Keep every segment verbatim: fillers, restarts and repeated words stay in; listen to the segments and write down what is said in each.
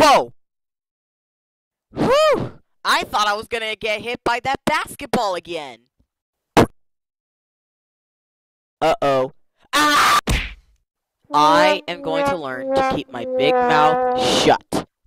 Whoa! Whew! I thought I was gonna get hit by that basketball again. Uh-oh. Ah! I am going to learn to keep my big mouth shut.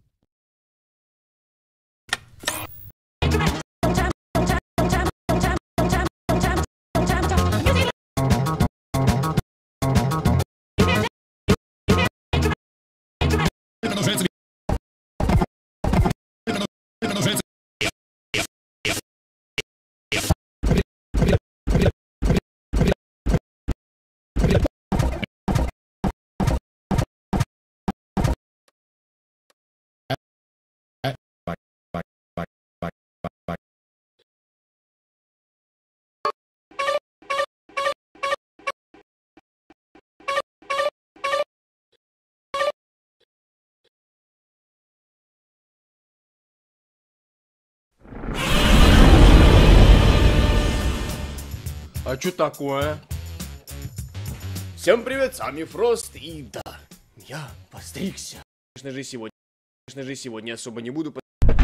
А чё такое? Всем привет, с вами Фрост, и да, я постригся. Конечно же сегодня, конечно же сегодня особо не буду.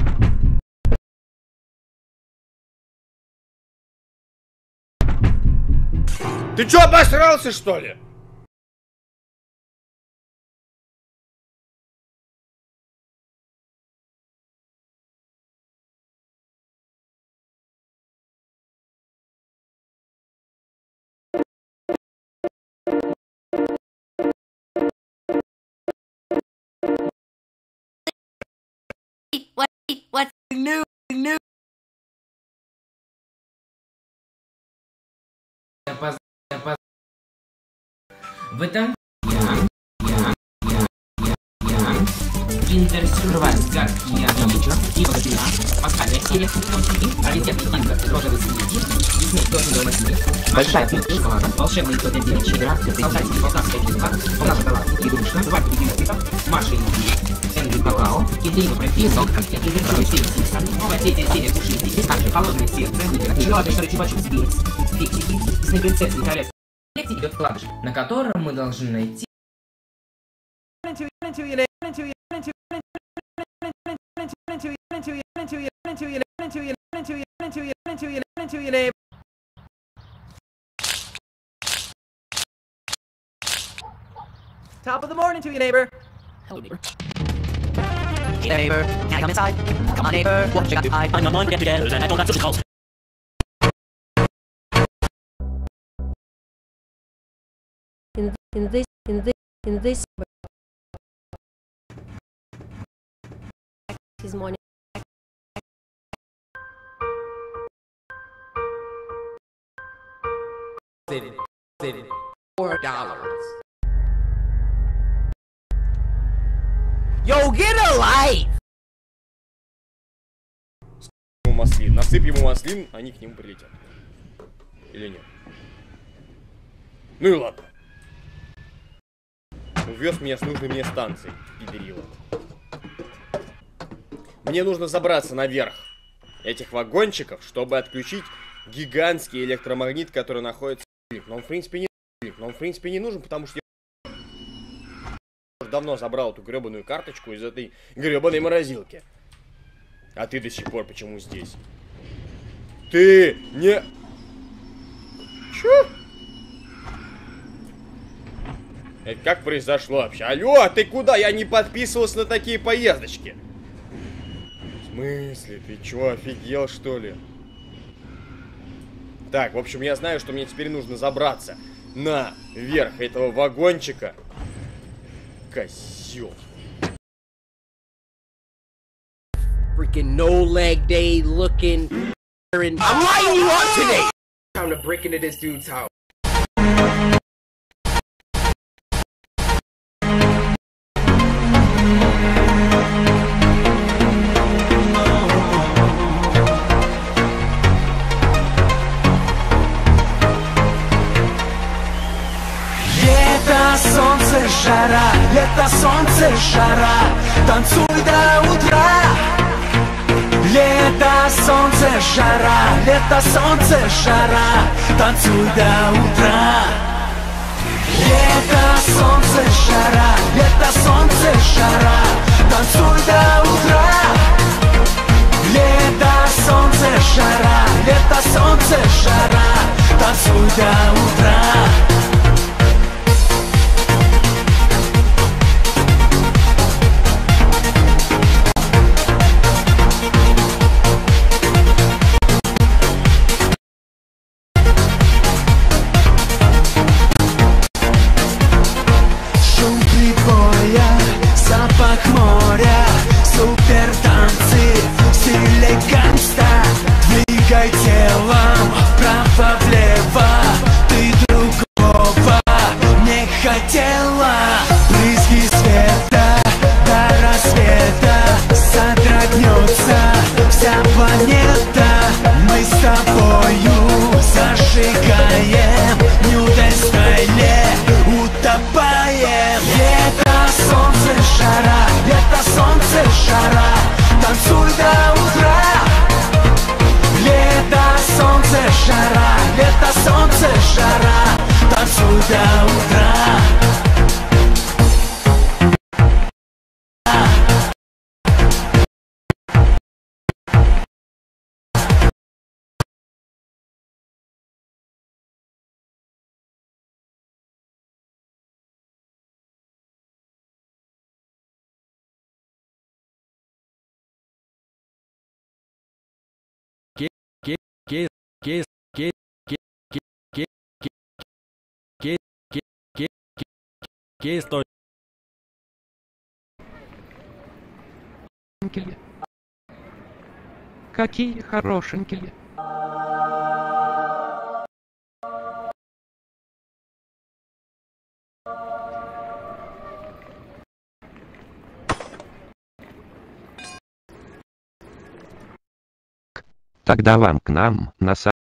Ты чё, обосрался, что ли? What? What's new? New? Я поз... Я поз... В этом я, я, я, я, я интересовать, как я вечер и вообще пасхальная серия а рецепт Инга, розовый снеги, Дисней тоже дома снег, большая пинка, волшебный тот девять щедра, солдатики, полтавская пинка, полна шоколадки, игрушка, два любимых Маша и Эндрю какао, Индрина прописал, Индрина прописал, новая третья серия пушистики, также холодное сердце, шоколадный шары чупа-чуп спирикс, фиксики, Дисней принцессы и королевство. В комплекте идет вкладыш, на котором мы должны найти Top of the morning to you, neighbor. Hello, neighbor. Hey, neighbor. Can I come inside? Come on, neighbor. What you got to hide? I'm on get-togethers and I don't have social calls. In, in this, in this, in this, his morning. Four dollars. Yo, get a life! Маслин. Насыпь ему маслин, они к нему прилетят. Или нет? Ну и ладно. Увез меня с нужной мне станции, пидорила. Мне нужно забраться наверх этих вагончиков, чтобы отключить гигантский электромагнит, который находится. Но он в принципе не но он в принципе не нужен, потому что я давно забрал эту гребаную карточку из этой гребаной морозилки. А ты до сих пор почему здесь? Ты не... Чё? Это как произошло вообще? Алло, ты куда? Я не подписывался на такие поездочки. В смысле? Ты чё, офигел, что ли? Так, в общем, я знаю, что мне теперь нужно забраться на верх этого вагончика. Козёл. Freaking no leg day looking. I'm lighting you up today. Time to break into this dude's house. Лето, солнце, жара, лето, солнце, жара, танцуй до утра. Лето, солнце, жара, лето, солнце, жара, танцуй до утра. Лето, солнце, жара, лето, солнце, жара, танцуй до жара, лето, солнце, жара, танцуй до утра. Шум прибоя, запах моря, супер танцы в стиле гангста. Двигай телом вправо-влево, ты другого не хотела. Брызги света до рассвета, содрогнется вся планета. Мы с тобою зажигаем в нью-дэй-стайле, утопаем. Лето, солнце, жара, лето, солнце, жара, танцуй до утра. Лето, солнце, жара, лето, солнце, жара, танцуй до утра. Какие хорошенькие. Тогда вам к нам на са...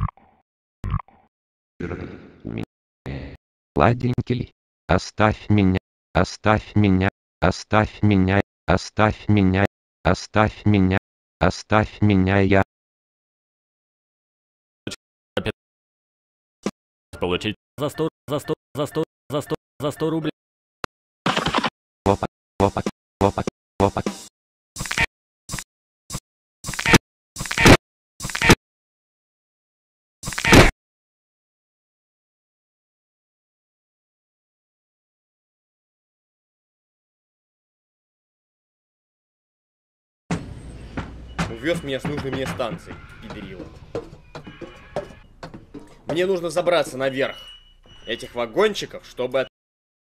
Ладенький, оставь меня, оставь меня, оставь меня, оставь меня, оставь меня, оставь меня, я... Получить за сто, за сто, за сто, за сто, за сто рублей. Опа, опа, опа, опа. Увез меня с нужной мне станции, пидорила. Мне нужно забраться наверх этих вагончиков, чтобы... От...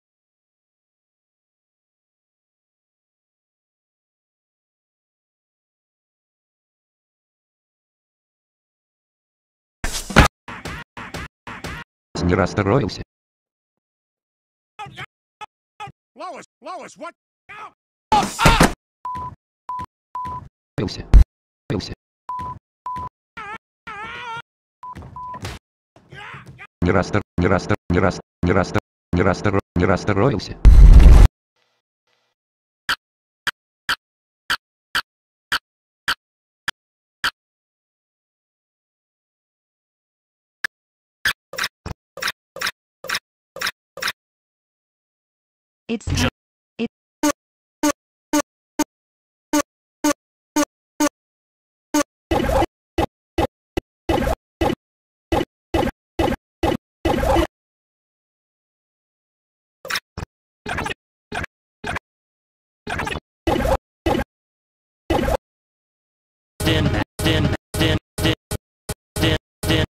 Не расстроился. Lois, Lois, what? Расстроился. Расстроился. Не расстро... Не расстро... Не расстро... Не расстро... Не расстро... Не расстроился. It's time. It Stand, stand, stand, stand, stand, stand.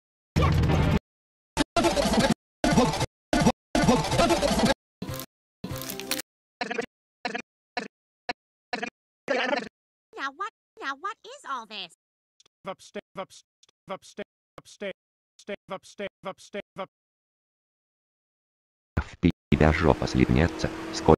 Now what? Now what is all this? Up, step up, step up, step up, step, step up, step up, step up. В пи***, жопа слипнется. Сколько